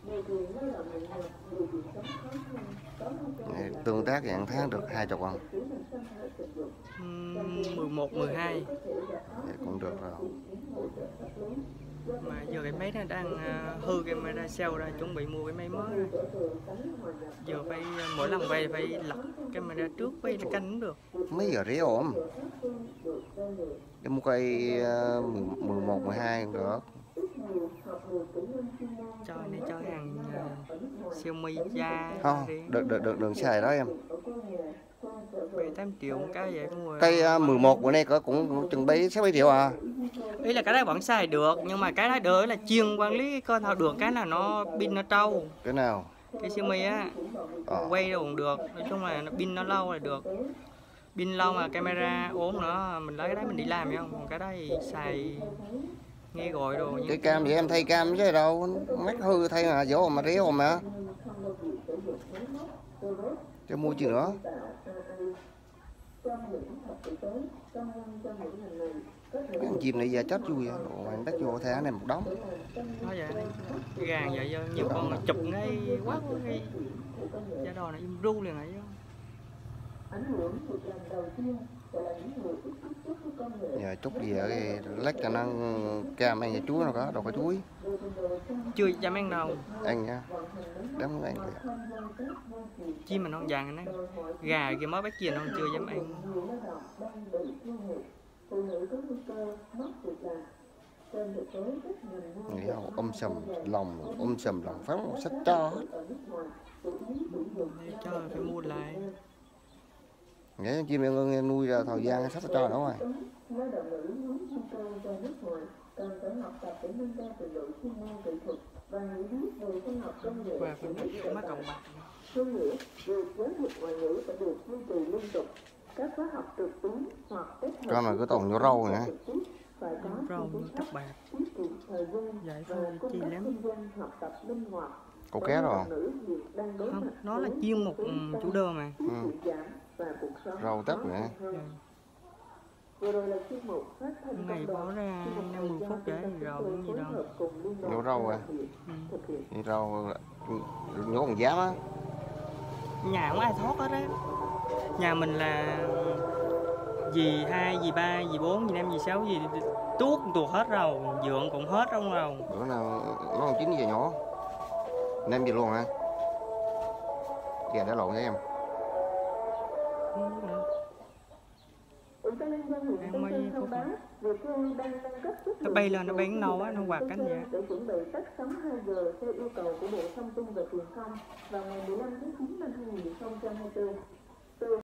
Tương tác dạng tháng được 20 con. 11, 12. Vậy cũng được rồi. Mà giờ cái máy nó đang hư camera sau ra, chuẩn bị mua cái máy mới rồi. Giờ phải mỗi lần quay phải lật camera trước quay để canh cũng được. Mấy giờ rẻ ổn. Để mua cây 11, 12 cũng được. Cho này cho hàng Xiaomi da Không, đừng xài đó em. 7-8 triệu một cái vậy cũng rồi. Cây 11 bữa nay cũng chừng 6-7 triệu à. Ý là cái đó vẫn xài được, nhưng mà cái đó đỡ là chuyên quản lý con thao được, cái là nó pin nó trâu. Cái nào? Cái Xiaomi á, quay đâu cũng được, nói chung là pin nó lâu là được. Pin lâu mà camera ốm nữa, mình lấy cái đấy mình đi làm không? Còn cái đấy xài nghe gọi đồ. Cái cam vậy em thay cam chứ đâu, mắt hư thay mà dỗ mà rẻ hồn mà. Cho mua chi nữa. Cái con chim này giờ chết vui á, bạn đất vô thay này một đống. Nói vậy này, gàng vậy nhiều con chụp ngay quá ngay. Giá đò này im ru liền này chứ. Giờ chút gì ở cái lách cho nó cam ăn nhà chuối nào có, đâu có chuối. Chưa dám ăn đâu. Ăn nha. Đấm ăn kìa. Chim mà non vàng này, gà kia mới bắt chim non chưa dám ăn. Nghĩ không, sầm lòng phán sách cho hết. Cho phải mua lại. Nghĩ chim em nuôi ra thời gian sắp cho nữa rồi. Và phải biết mắt cộng bạc. Con này cứ toàn vô rau nè. Rau tóc bạc. Giải phơi chi lắm. Câu cá rồi. Không, nó là chuyên một chủ đơn mà. Rau tóc nè. Ngày bỏ ra 50 phút để rau cái gì đâu. Nhổ rau à. Rau nhổ bằng giám á. Nhà không ai thoát hết á. Nhà mình là dì 2, dì 3, dì 4, dì 5, dì 6, dì tuốt hết rồi, dượng cũng hết rồi. Bữa nào nó còn chín giờ nhỏ. Nem gì luôn hả? Gà đã lộn với em. Nó bay lên, nó bắn nâu á, nó quạt cánh vậy. Để chuẩn bị tắt sóng 2G theo yêu cầu của Bộ Thông tin và Truyền thông vào ngày 15 tháng 9 năm 2024.